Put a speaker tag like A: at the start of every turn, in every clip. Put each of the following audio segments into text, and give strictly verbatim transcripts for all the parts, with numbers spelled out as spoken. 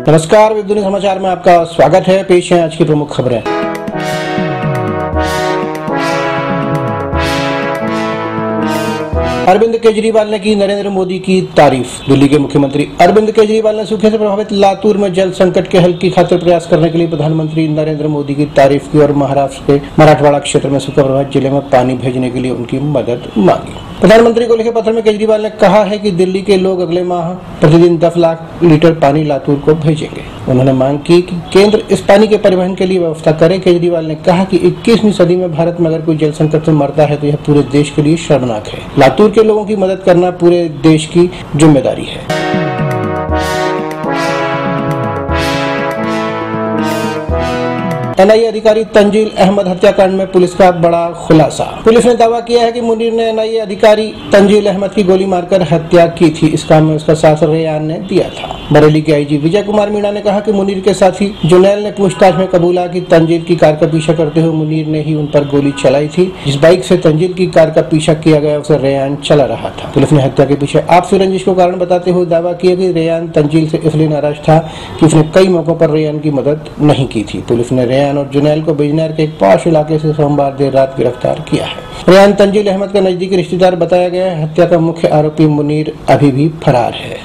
A: नमस्कार, वेब दुनिया समाचार में आपका स्वागत है। पेश है आज की प्रमुख खबरें। अरविंद केजरीवाल ने की नरेंद्र मोदी की तारीफ। दिल्ली के मुख्यमंत्री अरविंद केजरीवाल ने सूखे से प्रभावित लातूर में जल संकट के हल की खातिर प्रयास करने के लिए प्रधानमंत्री नरेंद्र मोदी की तारीफ की और महाराष्ट्र के मराठवाड़ा क्षेत्र में सूखा प्रभावित जिले में पानी भेजने के लिए उनकी मदद मांगी। प्रधानमंत्री को लिखे पत्र में केजरीवाल ने कहा है कि दिल्ली के लोग अगले माह प्रतिदिन दस लाख लीटर पानी लातूर को भेजेंगे। उन्होंने मांग की कि केंद्र इस पानी के परिवहन के लिए व्यवस्था करे। केजरीवाल ने कहा कि इक्कीसवीं सदी में भारत में अगर कोई जल संकट से मरता है तो यह पूरे देश के लिए शर्मनाक है। लातूर के लोगों की मदद करना पूरे देश की जिम्मेदारी है। एन आई ए अधिकारी तंजील अहमद हत्याकांड में पुलिस का बड़ा खुलासा। पुलिस ने दावा किया है कि मुनीर ने एन आई ए अधिकारी तंजील अहमद की गोली मारकर हत्या की थी। इस काम में उसका साथ रेयान ने दिया था। बरेली के आई जी विजय कुमार मीणा ने कहा कि मुनीर के साथी जुनैल ने पूछताछ में कबूला कि तंजील की कार का पीछा करते हुए मुनीर ने ही उन पर गोली चलाई थी। जिस बाइक से तंजील की कार का पीछा किया गया उसे रेयान चला रहा था। पुलिस ने हत्या के पीछे आपसी रंजिश को कारण बताते हुए दावा किया कि रेयान तंजील से इसलिए नाराज था कि उसने कई मौकों पर रेयान की मदद नहीं की थी। पुलिस ने रेयान और जुनैल को बिजनौर के एक पॉश इलाके से सोमवार देर रात गिरफ्तार किया है। रेयान तंजील अहमद का नजदीकी रिश्तेदार बताया गया है। हत्या का मुख्य आरोपी मुनीर अभी भी फरार है।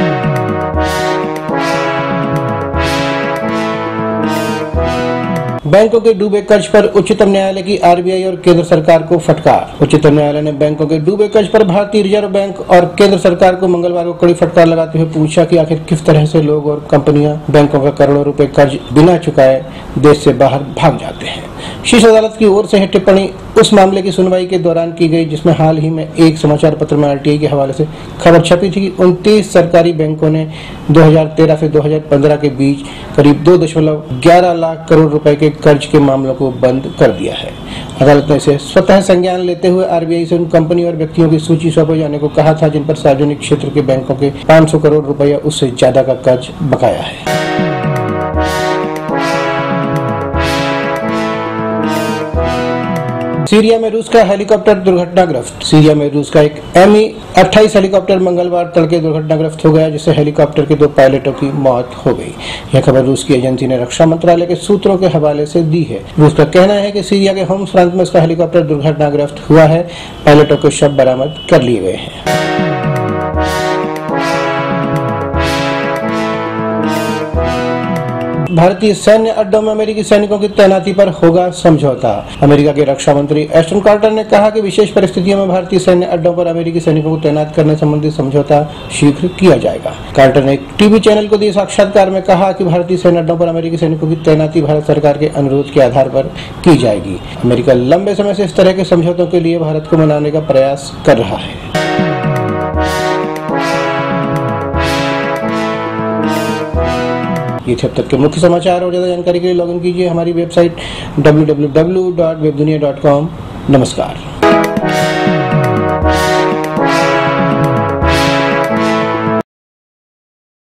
A: बैंकों के डूबे कर्ज पर उच्चतम न्यायालय की आर बी आई और केंद्र सरकार को फटकार। उच्चतम न्यायालय ने बैंकों के डूबे कर्ज पर भारतीय रिजर्व बैंक और केंद्र सरकार को मंगलवार को कड़ी फटकार लगाते हुए पूछा कि आखिर किस तरह से लोग और कंपनियां बैंकों का करोड़ों रुपए कर्ज बिना चुकाए देश से बाहर भाग जाते हैं। शीर्ष अदालत की ओर से यह टिप्पणी उस मामले की सुनवाई के दौरान की गई जिसमें हाल ही में एक समाचार पत्र में आर टी आई के हवाले से खबर छपी थी कि उनतीस सरकारी बैंकों ने दो हज़ार तेरह से दो हज़ार पंद्रह के बीच करीब दो दशमलव ग्यारह लाख करोड़ रुपए के कर्ज के मामलों को बंद कर दिया है। अदालत ने इसे स्वतः संज्ञान लेते हुए आर बी आई से उन कंपनी और व्यक्तियों की सूची सौंपे जाने को कहा था जिन पर सार्वजनिक क्षेत्र के बैंकों के पाँच सौ करोड़ रुपए या उससे ज्यादा का कर्ज बकाया है। सीरिया में रूस का हेलीकॉप्टर दुर्घटनाग्रस्त। सीरिया में रूस का एक एम ई अट्ठाईस हेलीकॉप्टर मंगलवार तड़के दुर्घटनाग्रस्त हो गया जिससे हेलीकॉप्टर के दो पायलटों की मौत हो गई। यह खबर रूस की एजेंसी ने रक्षा मंत्रालय के सूत्रों के हवाले से दी है। रूस का कहना है कि सीरिया के होम्स प्रांत में इसका हेलीकॉप्टर दुर्घटनाग्रस्त हुआ है। पायलटों के शव बरामद कर लिए गए हैं। भारतीय सैन्य अड्डों में अमेरिकी सैनिकों की तैनाती पर होगा समझौता। अमेरिका के रक्षा मंत्री एस्टन कार्टर ने कहा कि विशेष परिस्थितियों में भारतीय सैन्य अड्डों पर अमेरिकी सैनिकों को तैनात करने संबंधी समझौता शीघ्र किया जाएगा। कार्टर ने एक टीवी चैनल को दिए साक्षात्कार में कहा कि भारतीय सैन्य अड्डों पर अमेरिकी सैनिकों की तैनाती भारत सरकार के अनुरोध के आधार पर की जाएगी। अमेरिका लंबे समय से इस तरह के समझौतों के लिए भारत को मनाने का प्रयास कर रहा है। ये थे अब तक के मुख्य समाचार और ज्यादा जानकारी के लिए लॉगिन कीजिए हमारी website W W W dot Webdunia dot com. नमस्कार।